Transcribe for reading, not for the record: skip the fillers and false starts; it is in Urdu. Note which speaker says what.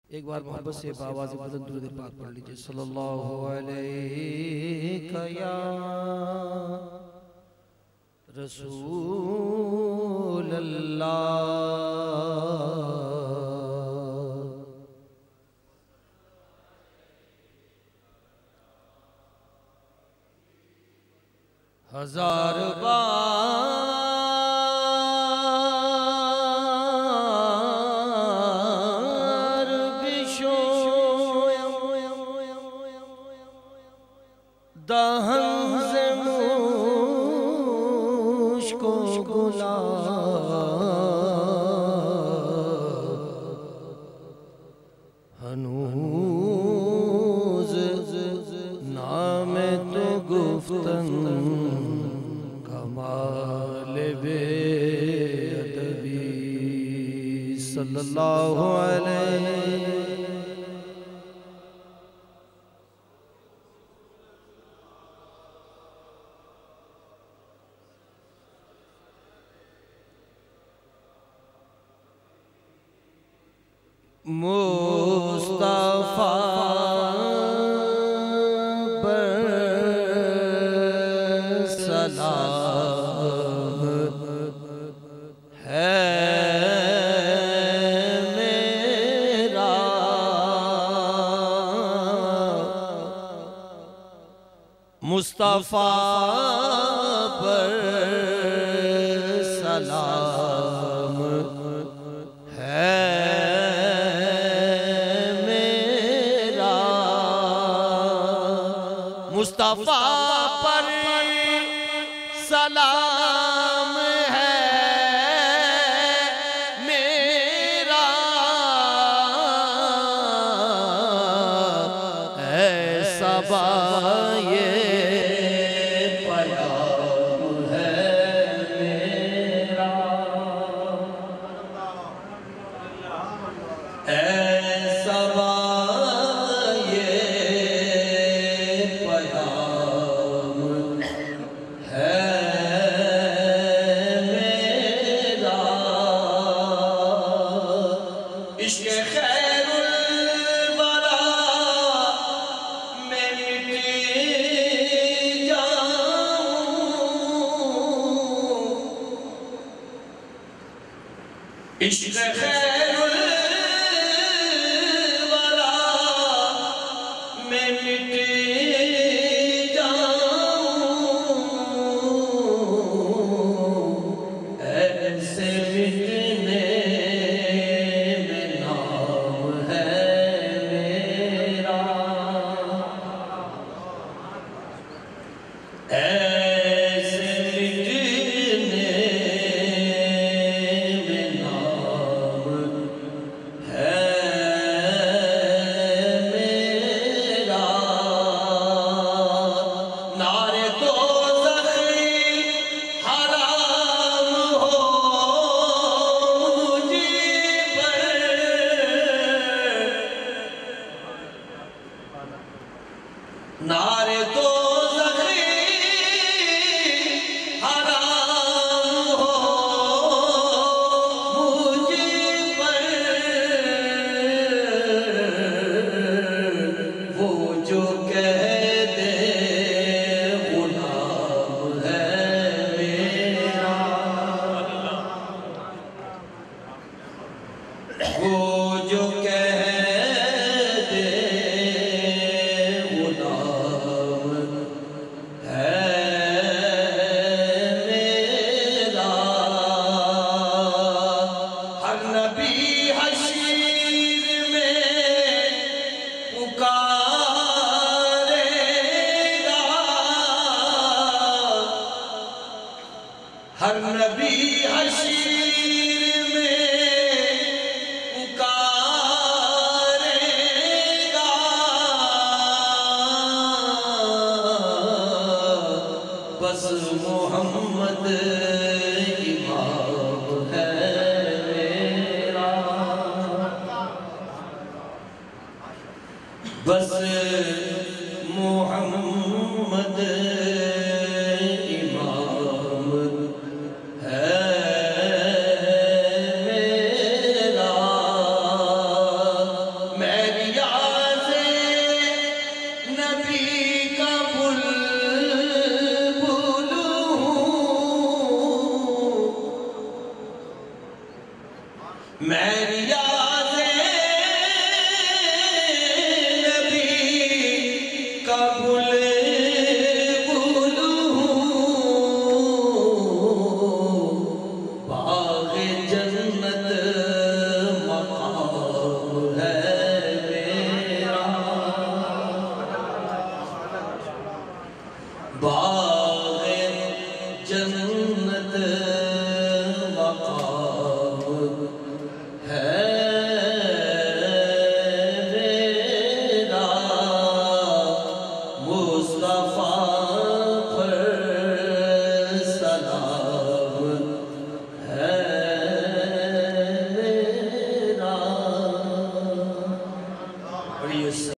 Speaker 1: ایک بار محبت سے بآواز بلند درود پاک پڑھ لیجئے صلی اللہ علیہ یا رسول اللہ ہزار بار بشویم دہن سے مشک و گلاب ہنوز نام تو گفتن کمال بے ادبی صلی اللہ علیہ مصطفیٰ پر سلام ہے میرا مصطفیٰ پر سلام ہے مصطفیٰ پر سلام ہے میرا ایسا یہ پیام ہے میرا ایسا عشق خیر الورا میں مٹ جاؤں ایسے مٹنے میں نام ہے میرا ایسے مٹنے نعرے دوزخ حرام ہو مجھ پر وہ جو کہہ دے غلام ہے میرا وہ جو کہہ ہر نبی حشیر میں پکارے گا بس محمد امام ہے میرا بس محمد
Speaker 2: مصطفیٰ